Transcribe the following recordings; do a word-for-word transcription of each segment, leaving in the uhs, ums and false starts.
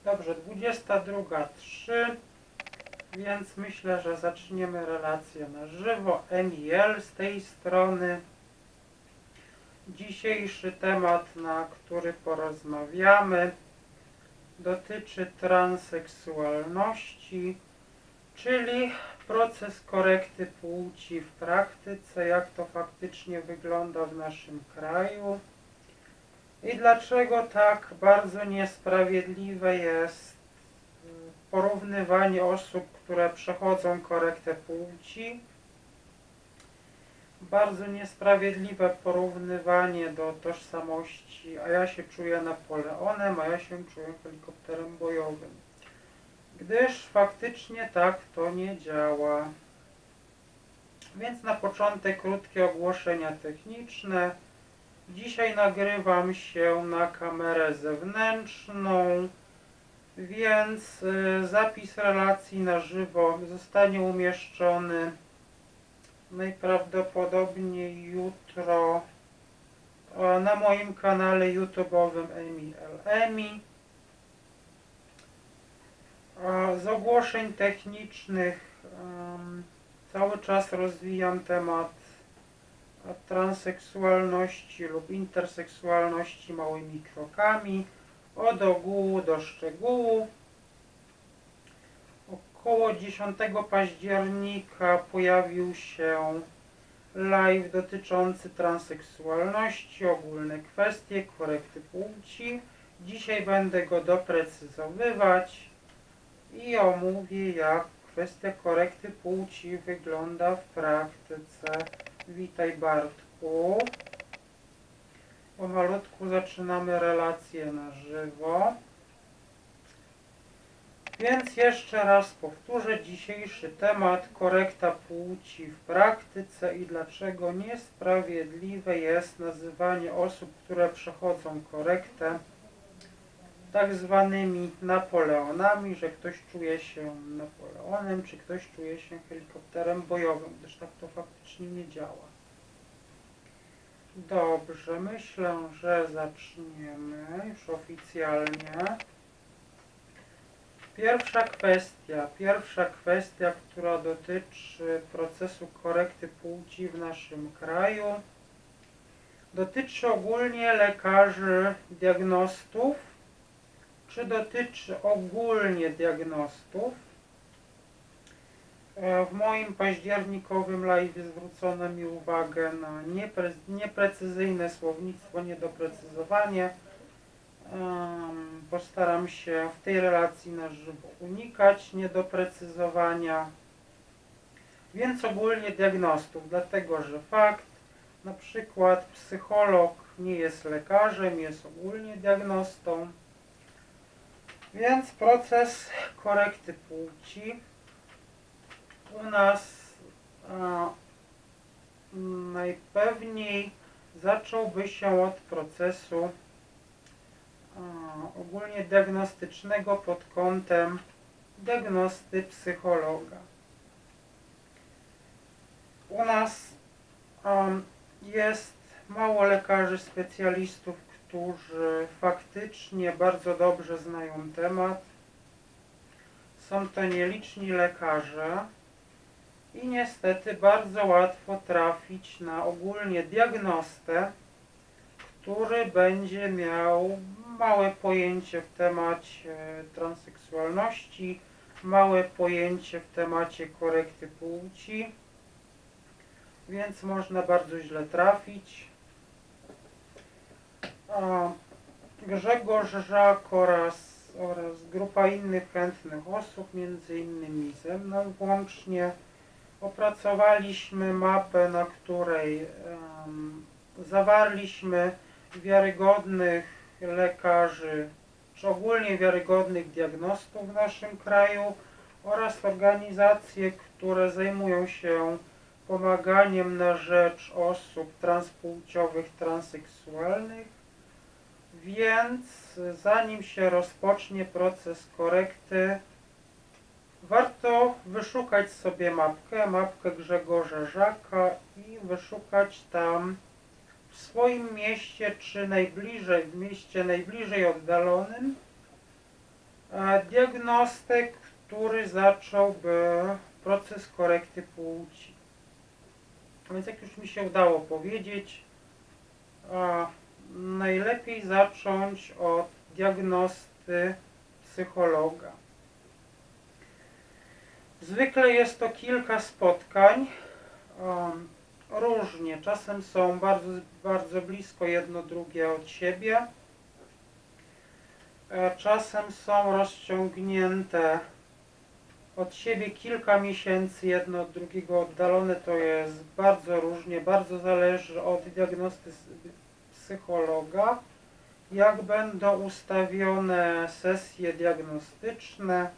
Dobrze, dwudziesta druga trzy, więc myślę, że zaczniemy relację na żywo. Emiel z tej strony. Dzisiejszy temat, na który porozmawiamy, dotyczy transseksualności, czyli proces korekty płci w praktyce, jak to faktycznie wygląda w naszym kraju i dlaczego tak bardzo niesprawiedliwe jest porównywanie osób, które przechodzą korektę płci. Bardzo niesprawiedliwe porównywanie do tożsamości, a ja się czuję Napoleonem, a ja się czuję helikopterem bojowym. Gdyż faktycznie tak to nie działa. Więc na początek krótkie ogłoszenia techniczne. Dzisiaj nagrywam się na kamerę zewnętrzną, więc zapis relacji na żywo zostanie umieszczony najprawdopodobniej jutro na moim kanale YouTube'owym Emi el Emi. Z ogłoszeń technicznych um, cały czas rozwijam temat transseksualności lub interseksualności małymi krokami, od ogółu do szczegółu. Około dziesiątego października pojawił się live dotyczący transseksualności, ogólne kwestie, korekty płci. Dzisiaj będę go doprecyzowywać i omówię, jak kwestia korekty płci wygląda w praktyce. Witaj, Bartku. Pomalutku zaczynamy relację na żywo. Więc jeszcze raz powtórzę dzisiejszy temat: korekta płci w praktyce i dlaczego niesprawiedliwe jest nazywanie osób, które przechodzą korektę, tak zwanymi Napoleonami, że ktoś czuje się Napoleonem, czy ktoś czuje się helikopterem bojowym, gdyż tak to faktycznie nie działa. Dobrze, myślę, że zaczniemy już oficjalnie. Pierwsza kwestia, pierwsza kwestia, która dotyczy procesu korekty płci w naszym kraju, dotyczy ogólnie lekarzy diagnostów, czy dotyczy ogólnie diagnostów. W moim październikowym live zwrócono mi uwagę na niepre nieprecyzyjne słownictwo, niedoprecyzowanie. Um, postaram się w tej relacji na żywo unikać niedoprecyzowania. Więc ogólnie diagnostów, dlatego że fakt, na przykład psycholog nie jest lekarzem, jest ogólnie diagnostą. Więc proces korekty płci u nas a, najpewniej zacząłby się od procesu a, ogólnie diagnostycznego pod kątem diagnosty psychologa. U nas a, jest mało lekarzy specjalistów, którzy faktycznie bardzo dobrze znają temat. Są to nieliczni lekarze i niestety bardzo łatwo trafić na ogólnie diagnostę, który będzie miał małe pojęcie w temacie transseksualności, małe pojęcie w temacie korekty płci, więc można bardzo źle trafić. Grzegorz Żak oraz, oraz grupa innych chętnych osób, między innymi ze mną włącznie, opracowaliśmy mapę, na której um, zawarliśmy wiarygodnych lekarzy, czy ogólnie wiarygodnych diagnostów w naszym kraju oraz organizacje, które zajmują się pomaganiem na rzecz osób transpłciowych, transseksualnych. Więc zanim się rozpocznie proces korekty, warto wyszukać sobie mapkę, mapkę Grzegorza Żaka i wyszukać tam w swoim mieście, czy najbliżej, w mieście najbliżej oddalonym, diagnostek, który zacząłby proces korekty płci. Więc jak już mi się udało powiedzieć, najlepiej zacząć od diagnosty psychologa. Zwykle jest to kilka spotkań, um, różnie, czasem są bardzo, bardzo blisko jedno drugie od siebie, e, czasem są rozciągnięte od siebie kilka miesięcy, jedno od drugiego oddalone, to jest bardzo różnie, bardzo zależy od diagnosty psychologa, jak będą ustawione sesje diagnostyczne.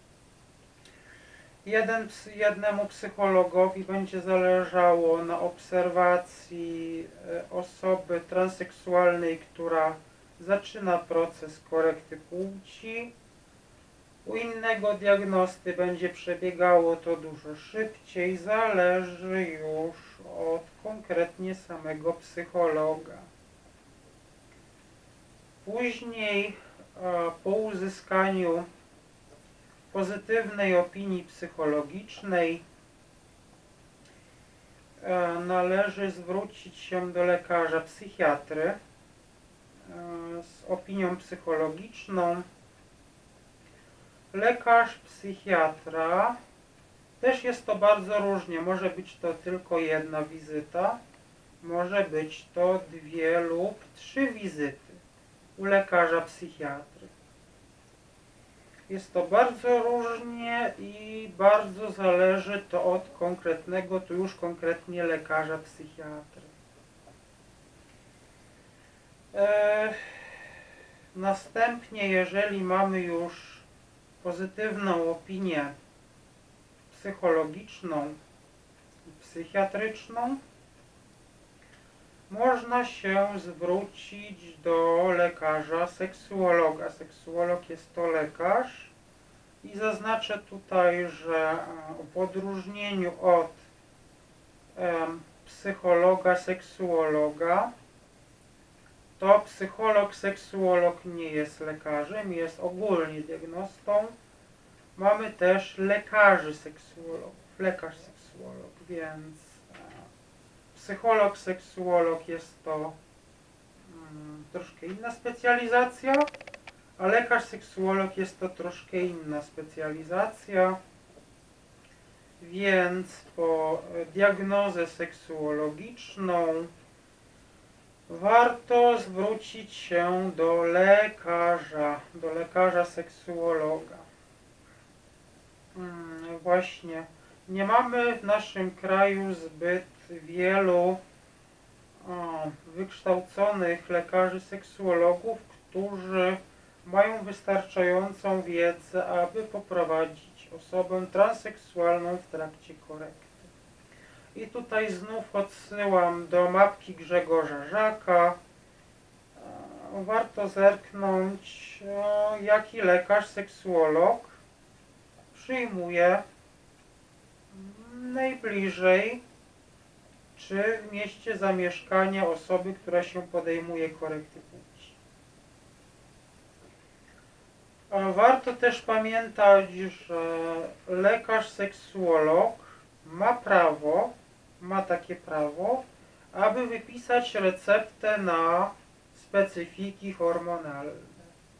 Jeden, jednemu psychologowi będzie zależało na obserwacji osoby transseksualnej, która zaczyna proces korekty płci. U innego diagnosty będzie przebiegało to dużo szybciej, zależy już od konkretnie samego psychologa. Później, po uzyskaniu pozytywnej opinii psychologicznej, należy zwrócić się do lekarza psychiatry z opinią psychologiczną. Lekarz psychiatra, też jest to bardzo różnie, może być to tylko jedna wizyta, może być to dwie lub trzy wizyty u lekarza psychiatry. Jest to bardzo różnie i bardzo zależy to od konkretnego, tu już konkretnie lekarza psychiatry. E, następnie, jeżeli mamy już pozytywną opinię psychologiczną i psychiatryczną, można się zwrócić do lekarza seksuologa. Seksuolog jest to lekarz i zaznaczę tutaj, że w odróżnieniu od um, psychologa, seksuologa, to psycholog, seksuolog nie jest lekarzem, jest ogólnie diagnostą. Mamy też lekarzy seksuologów, lekarz seksuolog, więc psycholog, seksuolog jest to um, troszkę inna specjalizacja, a lekarz seksuolog jest to troszkę inna specjalizacja. Więc po diagnozę seksuologiczną warto zwrócić się do lekarza, do lekarza seksuologa. Hmm, właśnie, nie mamy w naszym kraju zbyt wielu o, wykształconych lekarzy seksuologów, którzy mają wystarczającą wiedzę, aby poprowadzić osobę transseksualną w trakcie korekty. I tutaj znów odsyłam do mapki Grzegorza Żaka. Warto zerknąć, jaki lekarz seksuolog przyjmuje najbliżej czy w mieście zamieszkania osoby, która się podejmuje korekty płci. Warto też pamiętać, że lekarz seksuolog ma prawo, ma takie prawo, aby wypisać receptę na specyfiki hormonalne.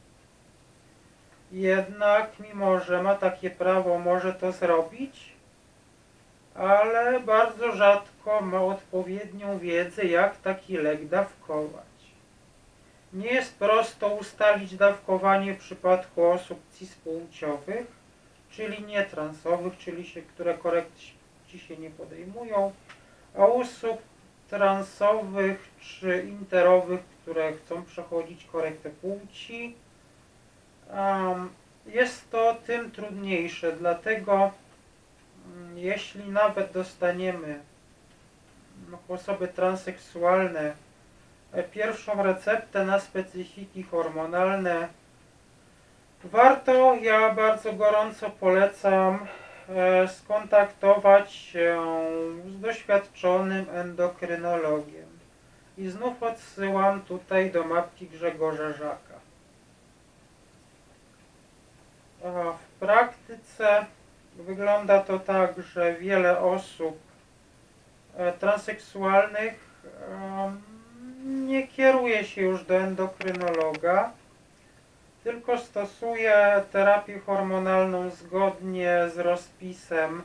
Jednak, mimo że ma takie prawo, może to zrobić, ale bardzo rzadko ma odpowiednią wiedzę, jak taki lek dawkować. Nie jest prosto ustalić dawkowanie w przypadku osób cispłciowych, czyli nietransowych, czyli się, które korekty się nie podejmują, a osób transowych czy interowych, które chcą przechodzić korektę płci, um, jest to tym trudniejsze, dlatego um, jeśli nawet dostaniemy no, osoby transseksualne pierwszą receptę na specyfiki hormonalne, warto, ja bardzo gorąco polecam e, skontaktować się z doświadczonym endokrynologiem. I znów odsyłam tutaj do mapki Grzegorza Żaka. W praktyce wygląda to tak, że wiele osób transseksualnych nie kieruje się już do endokrynologa, tylko stosuje terapię hormonalną zgodnie z rozpisem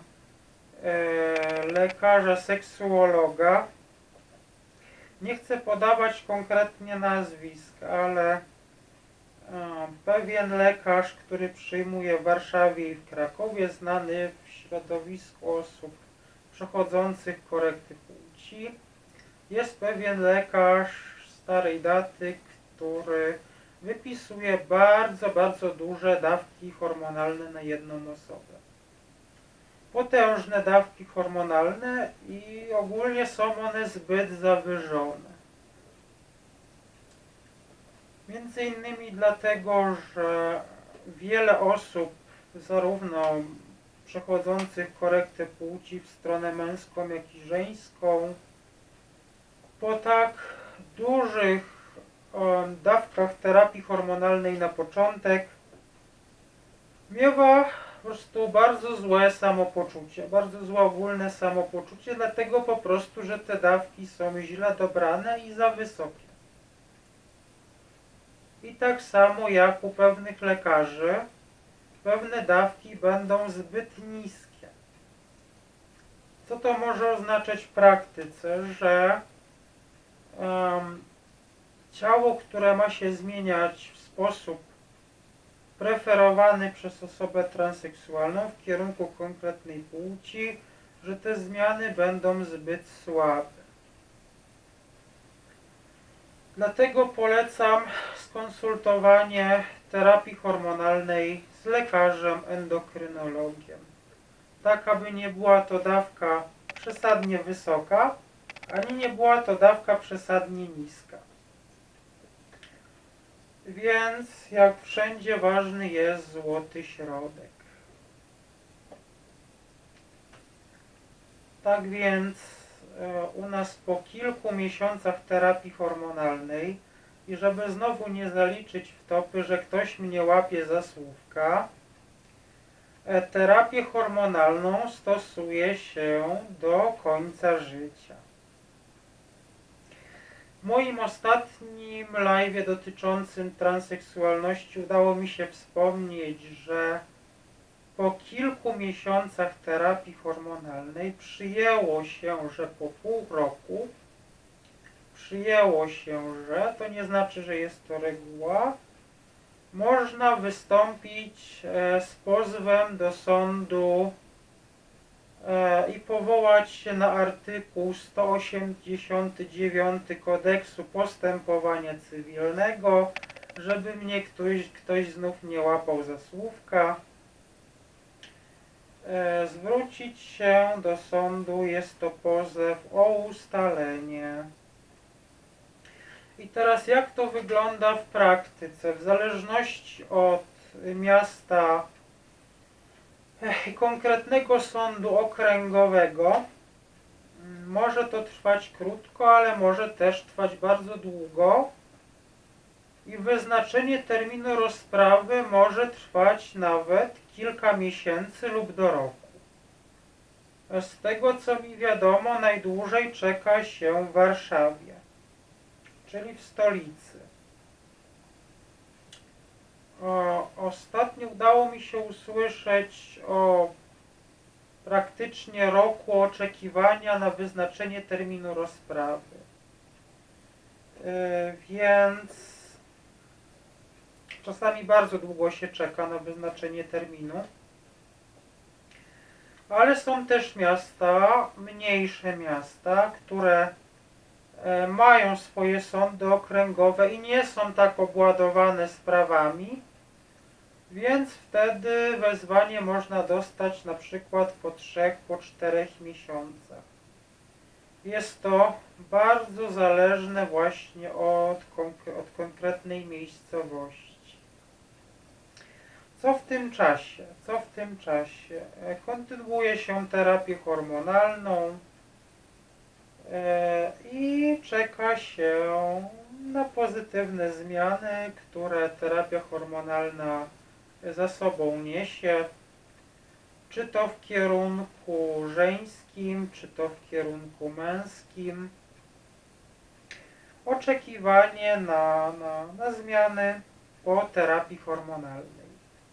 lekarza seksuologa. Nie chcę podawać konkretnie nazwisk, ale pewien lekarz, który przyjmuje w Warszawie i w Krakowie, znany w środowisku osób przechodzących korekty płci, jest pewien lekarz starej daty, który wypisuje bardzo, bardzo duże dawki hormonalne na jedną osobę. Potężne dawki hormonalne i ogólnie są one zbyt zawyżone. Między innymi dlatego, że wiele osób, zarówno przechodzących korektę płci w stronę męską, jak i żeńską, po tak dużych um, dawkach terapii hormonalnej na początek miewa po prostu bardzo złe samopoczucie, bardzo złe ogólne samopoczucie, dlatego po prostu, że te dawki są źle dobrane i za wysokie. I tak samo jak u pewnych lekarzy, pewne dawki będą zbyt niskie. Co to może oznaczać w praktyce? Że um, ciało, które ma się zmieniać w sposób preferowany przez osobę transseksualną w kierunku konkretnej płci, że te zmiany będą zbyt słabe. Dlatego polecam skonsultowanie terapii hormonalnej z lekarzem endokrynologiem, tak aby nie była to dawka przesadnie wysoka, ani nie była to dawka przesadnie niska. Więc jak wszędzie ważny jest złoty środek. Tak więc u nas po kilku miesiącach terapii hormonalnej i żeby znowu nie zaliczyć wtopy, że ktoś mnie łapie za słówka, terapię hormonalną stosuje się do końca życia. W moim ostatnim live'ie dotyczącym transseksualności udało mi się wspomnieć, że po kilku miesiącach terapii hormonalnej przyjęło się, że po pół roku przyjęło się, że to nie znaczy, że jest to reguła, można wystąpić z pozwem do sądu i powołać się na artykuł sto osiemdziesiąty dziewiąty Kodeksu Postępowania Cywilnego, żeby mnie ktoś, ktoś znów nie łapał za słówka. Zwrócić się do sądu, jest to pozew o ustalenie. I teraz jak to wygląda w praktyce? W zależności od miasta i konkretnego sądu okręgowego może to trwać krótko, ale może też trwać bardzo długo i wyznaczenie terminu rozprawy może trwać nawet kilka miesięcy lub do roku. Z tego co mi wiadomo, najdłużej czeka się w Warszawie, czyli w stolicy. O, ostatnio udało mi się usłyszeć o praktycznie roku oczekiwania na wyznaczenie terminu rozprawy. Yy, więc czasami bardzo długo się czeka na wyznaczenie terminu. Ale są też miasta, mniejsze miasta, które mają swoje sądy okręgowe i nie są tak obładowane sprawami, więc wtedy wezwanie można dostać na przykład po trzech, po czterech miesiącach. Jest to bardzo zależne właśnie od, konk- od konkretnej miejscowości. Co w tym czasie? Co w tym czasie? Kontynuuje się terapię hormonalną i czeka się na pozytywne zmiany, które terapia hormonalna za sobą niesie, czy to w kierunku żeńskim, czy to w kierunku męskim. Oczekiwanie na, na, na zmiany po terapii hormonalnej.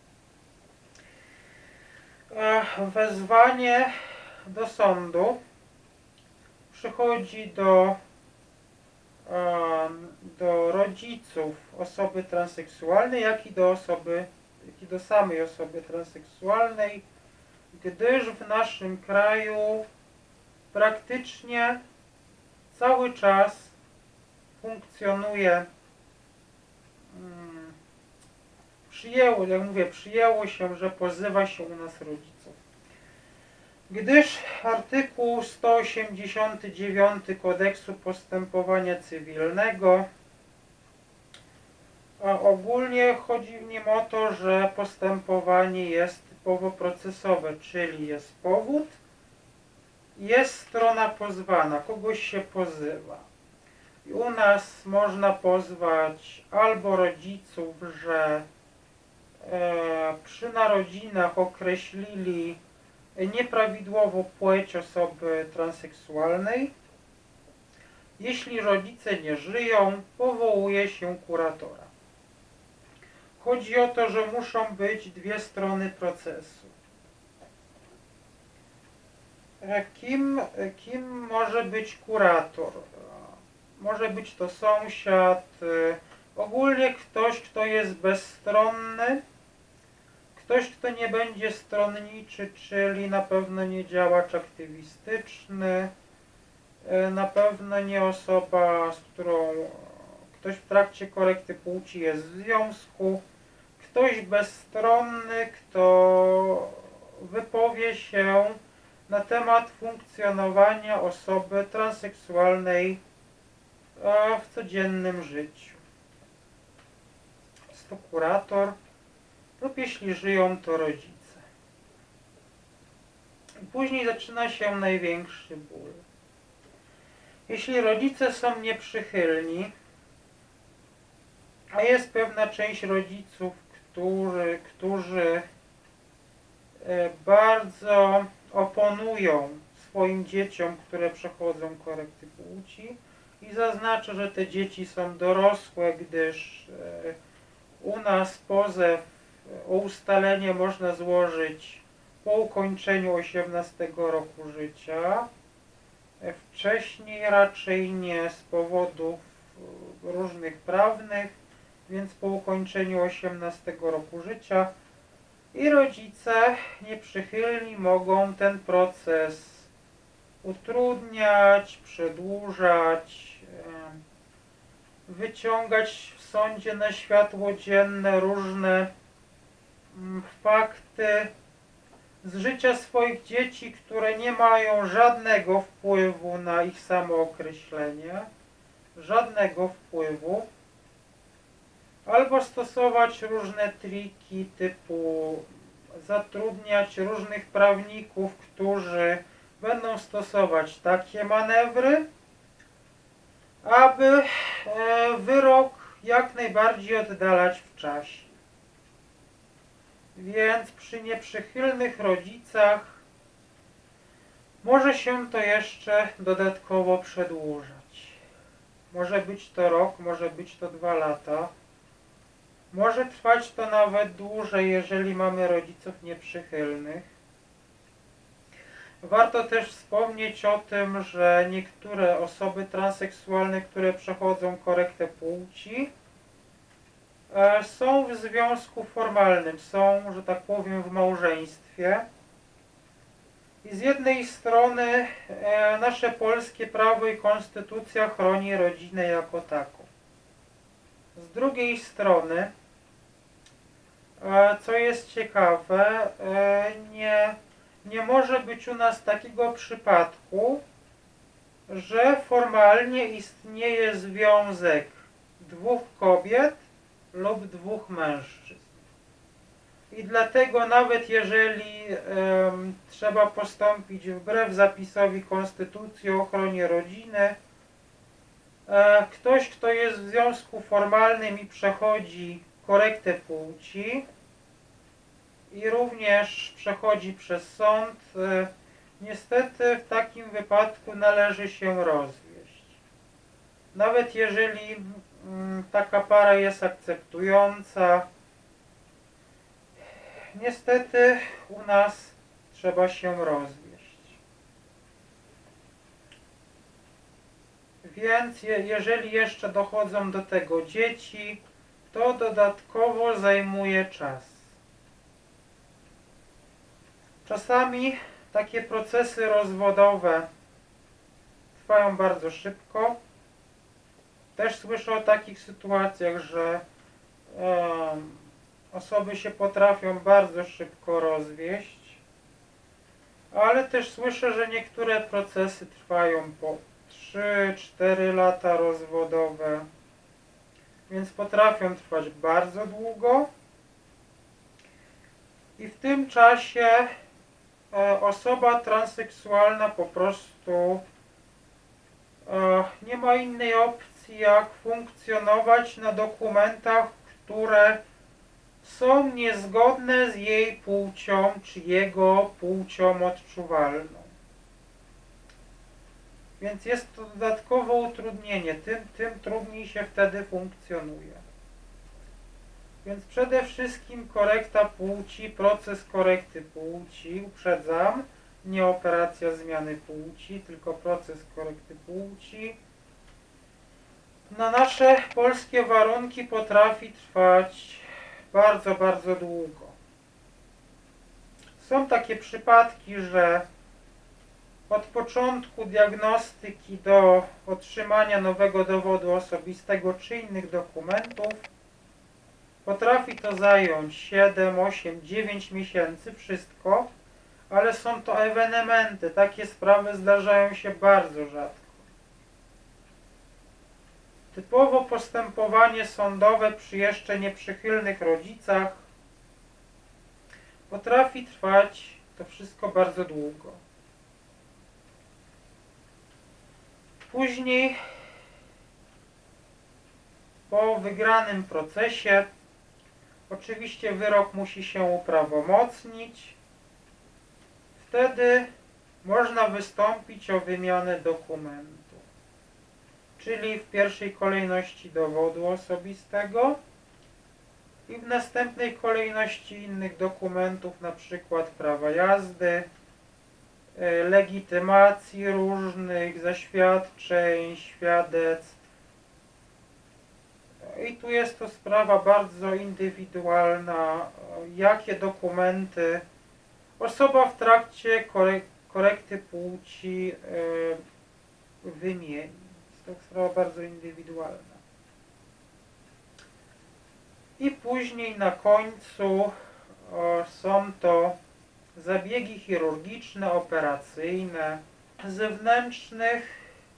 Wezwanie do sądu przychodzi do, do rodziców osoby transseksualnej, jak i do osoby, jak i do samej osoby transseksualnej, gdyż w naszym kraju praktycznie cały czas funkcjonuje, hmm, przyjęło, jak mówię, przyjęło się, że pozywa się u nas rodziców. Gdyż artykuł sto osiemdziesiąty dziewiąty Kodeksu Postępowania Cywilnego, a ogólnie chodzi w nim o to, że postępowanie jest typowo procesowe, czyli jest powód, jest strona pozwana, kogoś się pozywa. I u nas można pozwać albo rodziców, że e, przy narodzinach określili nieprawidłowo płeć osoby transseksualnej. Jeśli rodzice nie żyją, powołuje się kuratora. Chodzi o to, że muszą być dwie strony procesu. Kim, kim może być kurator? Może być to sąsiad, ogólnie ktoś, kto jest bezstronny, ktoś, kto nie będzie stronniczy, czyli na pewno nie działacz aktywistyczny, na pewno nie osoba, z którą ktoś w trakcie korekty płci jest w związku, ktoś bezstronny, kto wypowie się na temat funkcjonowania osoby transseksualnej w codziennym życiu. Jest to kurator lub jeśli żyją, to rodzice. I później zaczyna się największy ból. Jeśli rodzice są nieprzychylni, a jest pewna część rodziców, którzy, którzy bardzo oponują swoim dzieciom, które przechodzą korekty płci, i zaznaczę, że te dzieci są dorosłe, gdyż u nas pozew o ustalenie można złożyć po ukończeniu osiemnastego roku życia. Wcześniej raczej nie z powodów różnych prawnych, więc po ukończeniu osiemnastego roku życia i rodzice nieprzychylni mogą ten proces utrudniać, przedłużać, wyciągać w sądzie na światło dzienne różne fakty z życia swoich dzieci, które nie mają żadnego wpływu na ich samookreślenie, żadnego wpływu, albo stosować różne triki typu zatrudniać różnych prawników, którzy będą stosować takie manewry, aby wyrok jak najbardziej oddalać w czasie. Więc przy nieprzychylnych rodzicach może się to jeszcze dodatkowo przedłużać. Może być to rok, może być to dwa lata. Może trwać to nawet dłużej, jeżeli mamy rodziców nieprzychylnych. Warto też wspomnieć o tym, że niektóre osoby transseksualne, które przechodzą korektę płci, są w związku formalnym, są, że tak powiem, w małżeństwie. I z jednej strony nasze polskie prawo i konstytucja chroni rodzinę jako taką. Z drugiej strony, co jest ciekawe, nie, nie może być u nas takiego przypadku, że formalnie istnieje związek dwóch kobiet lub dwóch mężczyzn. I dlatego nawet jeżeli um, trzeba postąpić wbrew zapisowi Konstytucji o ochronie rodziny, e, ktoś, kto jest w związku formalnym i przechodzi korektę płci, i również przechodzi przez sąd, niestety w takim wypadku należy się rozwieść. Nawet jeżeli taka para jest akceptująca, niestety u nas trzeba się rozwieść. Więc je, jeżeli jeszcze dochodzą do tego dzieci, to dodatkowo zajmuje czas. Czasami takie procesy rozwodowe trwają bardzo szybko. Też słyszę o takich sytuacjach, że e, osoby się potrafią bardzo szybko rozwieść, ale też słyszę, że niektóre procesy trwają po trzy cztery lata rozwodowe, więc potrafią trwać bardzo długo i w tym czasie e, osoba transseksualna po prostu e, nie ma innej opcji jak funkcjonować na dokumentach, które są niezgodne z jej płcią czy jego płcią odczuwalną. Więc jest to dodatkowe utrudnienie, tym, tym trudniej się wtedy funkcjonuje. Więc przede wszystkim korekta płci, proces korekty płci, uprzedzam, nie operacja zmiany płci, tylko proces korekty płci, na nasze polskie warunki potrafi trwać bardzo, bardzo długo. Są takie przypadki, że od początku diagnostyki do otrzymania nowego dowodu osobistego czy innych dokumentów potrafi to zająć siedem, osiem, dziewięć miesięcy, wszystko, ale są to ewenementy. Takie sprawy zdarzają się bardzo rzadko. Typowo postępowanie sądowe przy jeszcze nieprzychylnych rodzicach potrafi trwać to wszystko bardzo długo. Później, po wygranym procesie, oczywiście wyrok musi się uprawomocnić. Wtedy można wystąpić o wymianę dokumentu, czyli w pierwszej kolejności dowodu osobistego i w następnej kolejności innych dokumentów, na przykład prawa jazdy, legitymacji różnych, zaświadczeń, świadectw. I tu jest to sprawa bardzo indywidualna, jakie dokumenty osoba w trakcie korek korekty płci yy, wymieni. Jest to sprawa bardzo indywidualna. I później na końcu o, są to zabiegi chirurgiczne, operacyjne, zewnętrznych,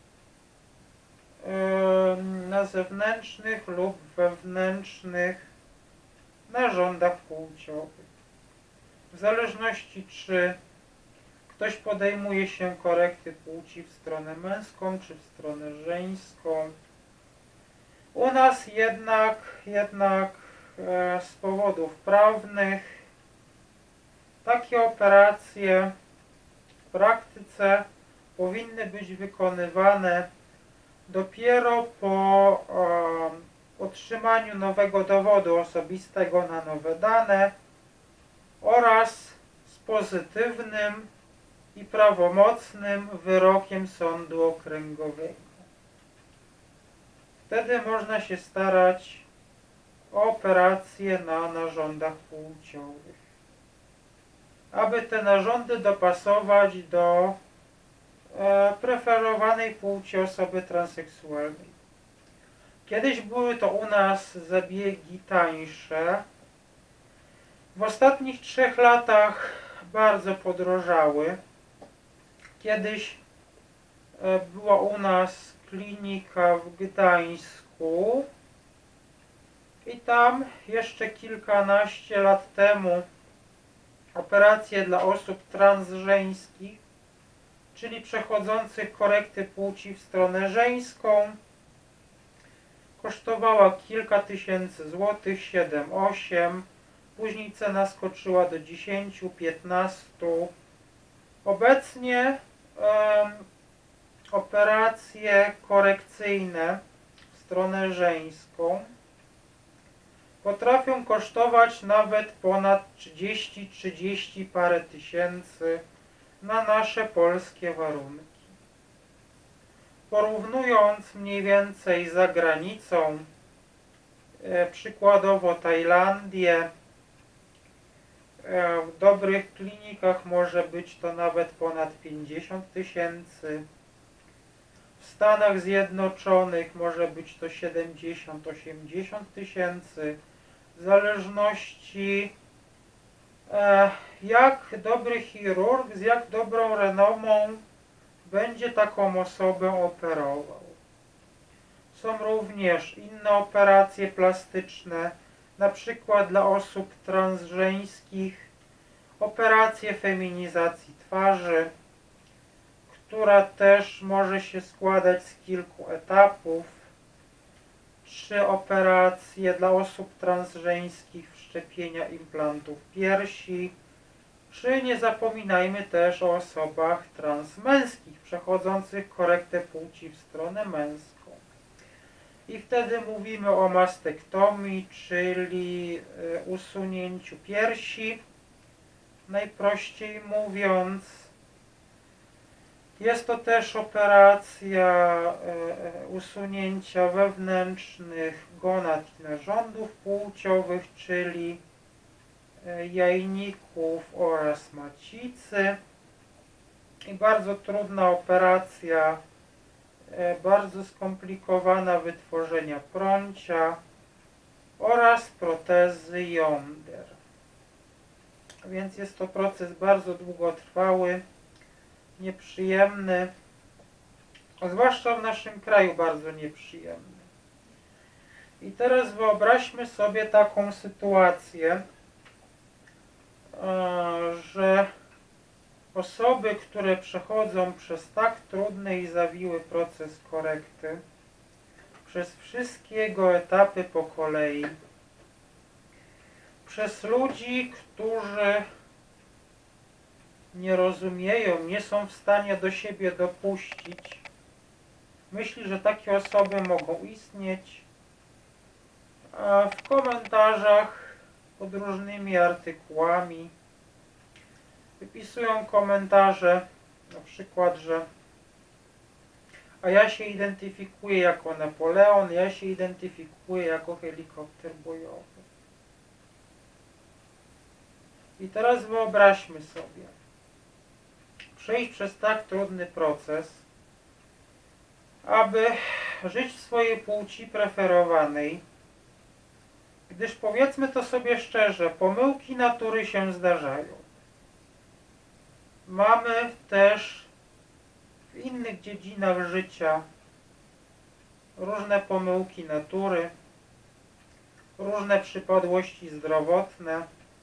yy, na zewnętrznych lub wewnętrznych narządach płciowych. W zależności czy ktoś podejmuje się korekty płci w stronę męską czy w stronę żeńską. U nas jednak, jednak e, z powodów prawnych takie operacje w praktyce powinny być wykonywane dopiero po e, otrzymaniu nowego dowodu osobistego na nowe dane oraz z pozytywnym i prawomocnym wyrokiem sądu okręgowego. Wtedy można się starać o operacje na narządach płciowych, aby te narządy dopasować do e, preferowanej płci osoby transseksualnej. Kiedyś były to u nas zabiegi tańsze. W ostatnich trzech latach bardzo podrożały. Kiedyś e, była u nas klinika w Gdańsku i tam jeszcze kilkanaście lat temu operacje dla osób transżeńskich, czyli przechodzących korekty płci w stronę żeńską, kosztowała kilka tysięcy złotych, siedem osiem. później cena skoczyła do dziesięciu, piętnastu. Obecnie um, operacje korekcyjne w stronę żeńską potrafią kosztować nawet ponad trzydzieści, trzydzieści parę tysięcy na nasze polskie warunki. Porównując mniej więcej za granicą, e, przykładowo Tajlandię, e, w dobrych klinikach może być to nawet ponad pięćdziesiąt tysięcy. W Stanach Zjednoczonych może być to siedemdziesiąt, osiemdziesiąt tysięcy, w zależności e, jak dobry chirurg z jak dobrą renomą będzie taką osobę operował. Są również inne operacje plastyczne, na przykład dla osób transżeńskich, operacje feminizacji twarzy, która też może się składać z kilku etapów, czy operacje dla osób transżeńskich wszczepienia implantów piersi, czy nie zapominajmy też o osobach transmęskich przechodzących korektę płci w stronę męską. I wtedy mówimy o mastektomii, czyli usunięciu piersi. Najprościej mówiąc, jest to też operacja usunięcia wewnętrznych gonad i narządów płciowych, czyli jajników oraz macicy. I bardzo trudna operacja, bardzo skomplikowana wytworzenia prącia oraz protezy jąder. Więc jest to proces bardzo długotrwały, nieprzyjemny, a zwłaszcza w naszym kraju bardzo nieprzyjemny. I teraz wyobraźmy sobie taką sytuację, że osoby, które przechodzą przez tak trudny i zawiły proces korekty, przez wszystkie jego etapy po kolei, przez ludzi, którzy nie rozumieją, nie są w stanie do siebie dopuścić myśli, że takie osoby mogą istnieć, a w komentarzach pod różnymi artykułami wypisują komentarze, na przykład, że a ja się identyfikuję jako Napoleon, ja się identyfikuję jako helikopter bojowy. I teraz wyobraźmy sobie, przejść przez tak trudny proces, aby żyć w swojej płci preferowanej, gdyż powiedzmy to sobie szczerze, pomyłki natury się zdarzają. Mamy też w innych dziedzinach życia różne pomyłki natury, różne przypadłości zdrowotne,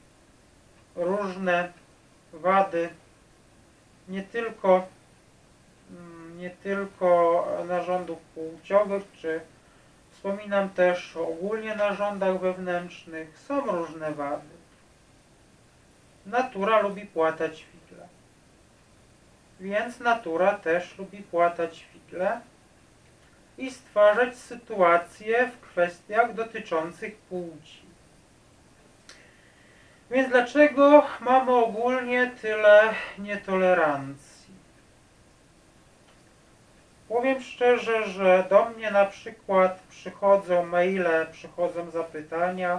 różne wady, nie tylko, nie tylko narządów płciowych, czy wspominam też ogólnie narządach wewnętrznych, są różne wady. Natura lubi płatać figle. Więc natura też lubi płatać figle i stwarzać sytuacje w kwestiach dotyczących płci. Więc dlaczego mamy ogólnie tyle nietolerancji? Powiem szczerze, że do mnie na przykład przychodzą maile, przychodzą zapytania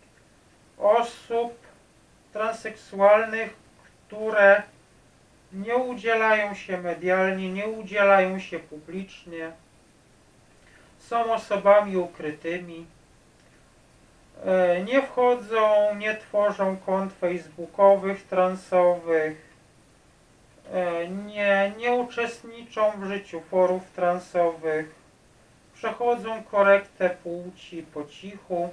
osób transseksualnych, które nie udzielają się medialnie, nie udzielają się publicznie, są osobami ukrytymi, nie wchodzą, nie tworzą kont facebookowych, transowych, nie, nie uczestniczą w życiu forów transowych, przechodzą korektę płci po cichu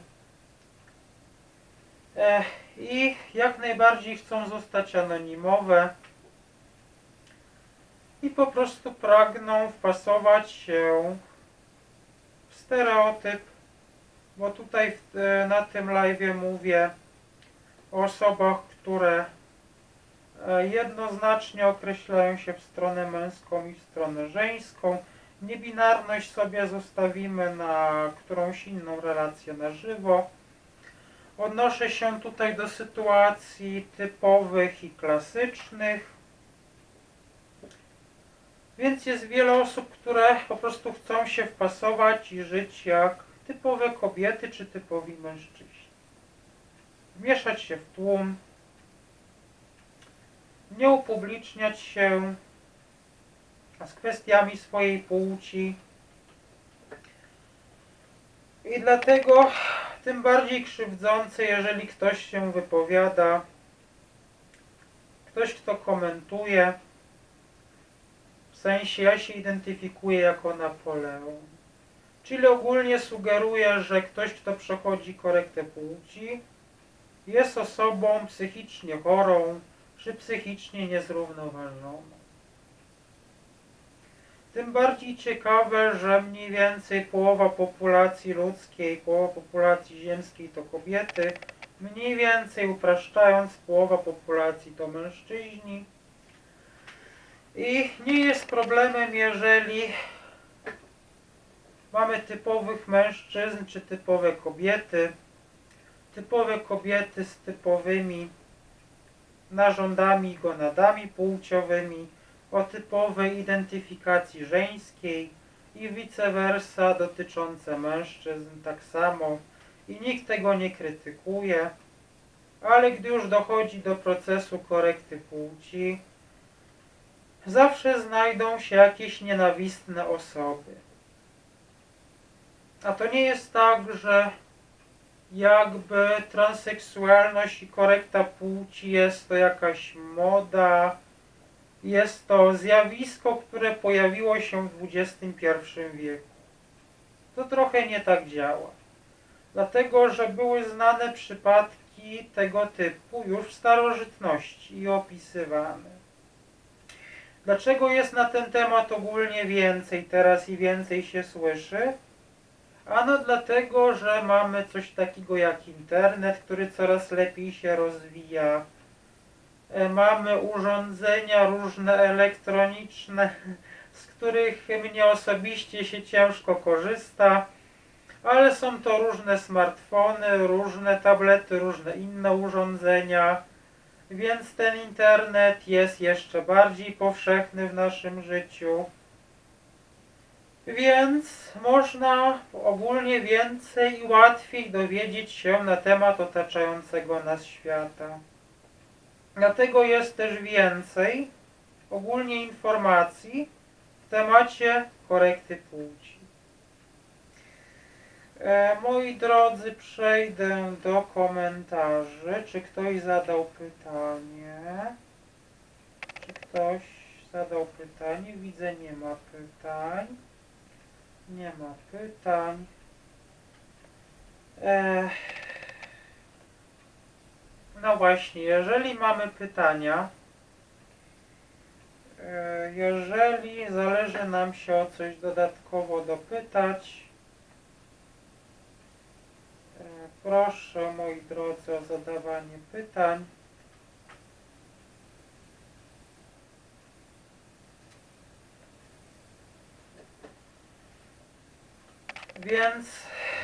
i jak najbardziej chcą zostać anonimowe i po prostu pragną wpasować się w stereotyp, bo tutaj w, na tym live'ie mówię o osobach, które jednoznacznie określają się w stronę męską i w stronę żeńską. Niebinarność sobie zostawimy na którąś inną relację na żywo. Odnoszę się tutaj do sytuacji typowych i klasycznych. Więc jest wiele osób, które po prostu chcą się wpasować i żyć jak typowe kobiety czy typowi mężczyźni. Wmieszać się w tłum, nie upubliczniać się z kwestiami swojej płci. I dlatego tym bardziej krzywdzące, jeżeli ktoś się wypowiada, ktoś, kto komentuje, w sensie ja się identyfikuję jako Napoleon. Czyli ogólnie sugeruje, że ktoś, kto przechodzi korektę płci, jest osobą psychicznie chorą, czy psychicznie niezrównoważoną. Tym bardziej ciekawe, że mniej więcej połowa populacji ludzkiej, połowa populacji ziemskiej to kobiety, mniej więcej upraszczając, połowa populacji to mężczyźni. I nie jest problemem, jeżeli mamy typowych mężczyzn czy typowe kobiety, typowe kobiety z typowymi narządami i gonadami płciowymi, o typowej identyfikacji żeńskiej i vice versa dotyczące mężczyzn tak samo i nikt tego nie krytykuje, ale gdy już dochodzi do procesu korekty płci, zawsze znajdą się jakieś nienawistne osoby. A to nie jest tak, że jakby transseksualność i korekta płci jest to jakaś moda, jest to zjawisko, które pojawiło się w dwudziestym pierwszym wieku. To trochę nie tak działa. Dlatego, że były znane przypadki tego typu już w starożytności i opisywane. Dlaczego jest na ten temat ogólnie więcej teraz i więcej się słyszy? Ano dlatego, że mamy coś takiego jak internet, który coraz lepiej się rozwija. Mamy urządzenia różne elektroniczne, z których mnie osobiście się ciężko korzysta, ale są to różne smartfony, różne tablety, różne inne urządzenia, więc ten internet jest jeszcze bardziej powszechny w naszym życiu. Więc można ogólnie więcej i łatwiej dowiedzieć się na temat otaczającego nas świata. Dlatego jest też więcej ogólnie informacji w temacie korekty płci. E, moi drodzy, przejdę do komentarzy. Czy ktoś zadał pytanie? Czy ktoś zadał pytanie? Widzę, nie ma pytań. Nie ma pytań. E, no właśnie, jeżeli mamy pytania, e, jeżeli zależy nam się o coś dodatkowo dopytać, e, proszę, moi drodzy, o zadawanie pytań. Więc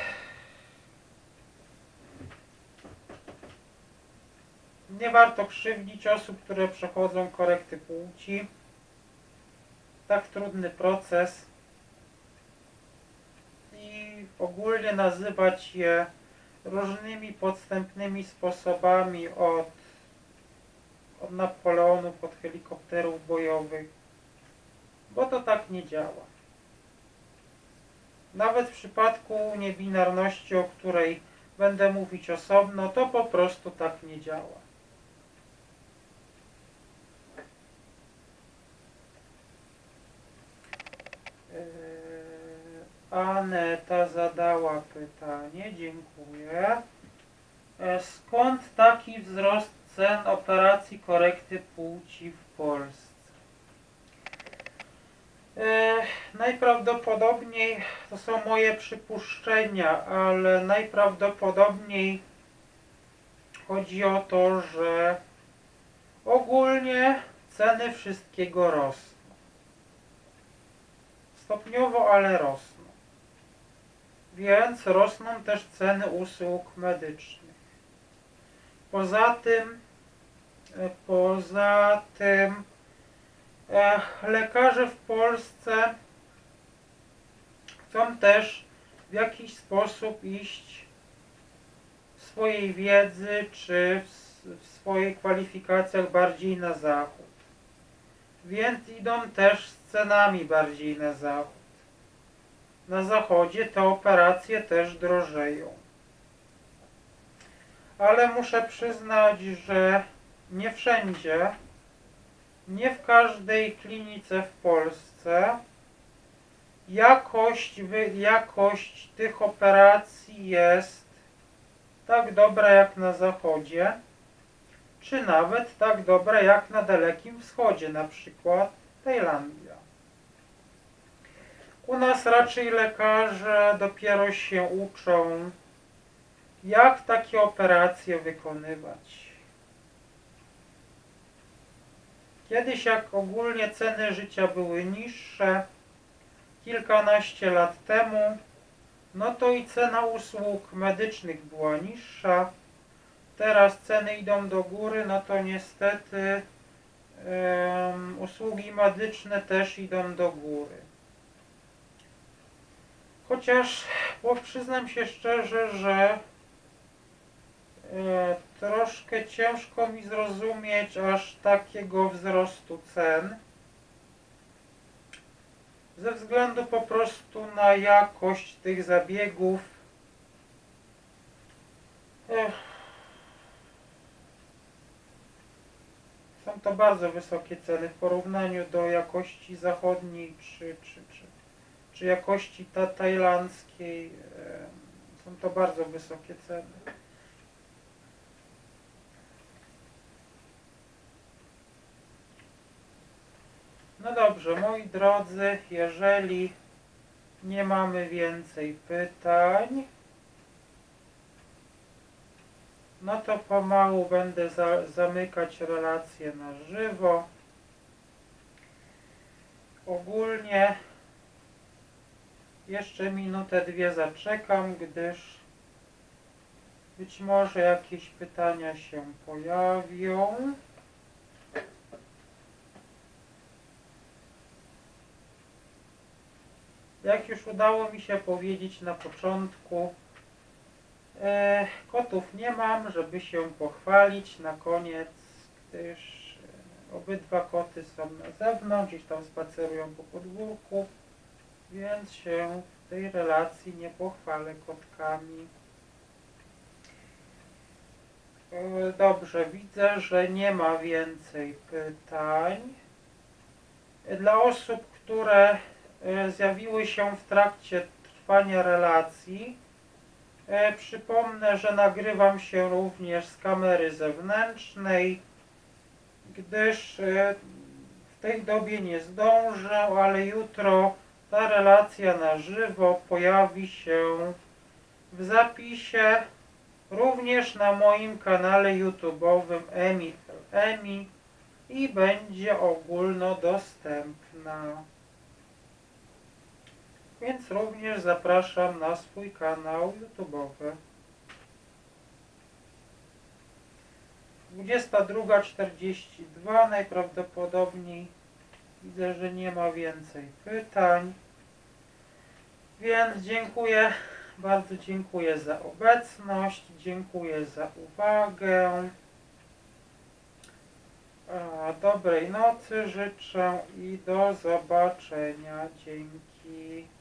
nie warto krzywdzić osób, które przechodzą korekty płci. Tak trudny proces i ogólnie nazywać je różnymi podstępnymi sposobami od, od Napoleonów, od helikopterów bojowych, bo to tak nie działa. Nawet w przypadku niebinarności, o której będę mówić osobno, to po prostu tak nie działa. Aneta zadała pytanie, dziękuję. Skąd taki wzrost cen operacji korekty płci w Polsce? E, najprawdopodobniej, to są moje przypuszczenia, ale najprawdopodobniej chodzi o to, że ogólnie ceny wszystkiego rosną. Stopniowo, ale rosną. Więc rosną też ceny usług medycznych. Poza tym, poza tym e, lekarze w Polsce chcą też w jakiś sposób iść w swojej wiedzy czy w, w swoich kwalifikacjach bardziej na zachód. Więc idą też z cenami bardziej na zachód. Na zachodzie te operacje też drożeją. Ale muszę przyznać, że nie wszędzie, nie w każdej klinice w Polsce jakość, jakość tych operacji jest tak dobra jak na zachodzie, czy nawet tak dobra jak na Dalekim Wschodzie, na przykład Tajlandia. U nas raczej lekarze dopiero się uczą, jak takie operacje wykonywać. Kiedyś, jak ogólnie ceny życia były niższe, kilkanaście lat temu, no to i cena usług medycznych była niższa. Teraz ceny idą do góry, no to niestety um, usługi medyczne też idą do góry. Chociaż, bo przyznam się szczerze, że e, troszkę ciężko mi zrozumieć aż takiego wzrostu cen. Ze względu po prostu na jakość tych zabiegów. Ech. Są to bardzo wysokie ceny w porównaniu do jakości zachodniej czy, czy, czy, czy jakości ta tajlandzkiej. Są to bardzo wysokie ceny. No dobrze, moi drodzy, jeżeli nie mamy więcej pytań, no to pomału będę za, zamykać relacje na żywo. Ogólnie jeszcze minutę, dwie zaczekam, gdyż być może jakieś pytania się pojawią. Jak już udało mi się powiedzieć na początku, e, kotów nie mam, żeby się pochwalić na koniec, gdyż obydwa koty są na zewnątrz, gdzieś tam spacerują po podwórku, więc się w tej relacji nie pochwalę kotkami. E, dobrze, widzę, że nie ma więcej pytań. Dla osób, które zjawiły się w trakcie trwania relacji, e, przypomnę, że nagrywam się również z kamery zewnętrznej, gdyż e, w tej dobie nie zdążę, ale jutro ta relacja na żywo pojawi się w zapisie również na moim kanale YouTube'owym Emi Emi i będzie ogólnodostępna. Więc również zapraszam na swój kanał YouTube'owy. dwudziesta druga czterdzieści dwa, najprawdopodobniej widzę, że nie ma więcej pytań. Więc dziękuję, bardzo dziękuję za obecność, dziękuję za uwagę. A, dobrej nocy życzę i do zobaczenia. Dzięki.